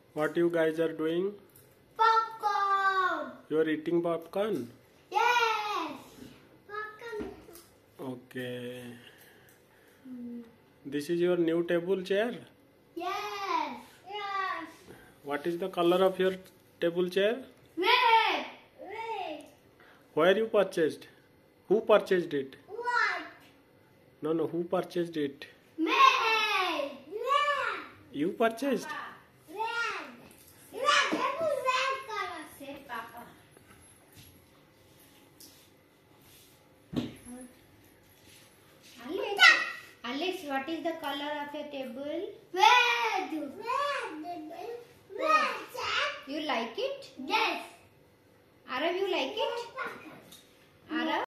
What you guys are doing? Popcorn. You are eating popcorn? Yes. Popcorn. Okay. This is your new table chair? Yes. Yes. What is the color of your table chair? Red. Red. Where you purchased? Who purchased it? White. No, who purchased it? Red. Red. You purchased? Red. Red. Red color. Say, Papa. Alex, what is the color of your table? Red. Red. Red. You like it? Yes. Arav, you like it? Arav?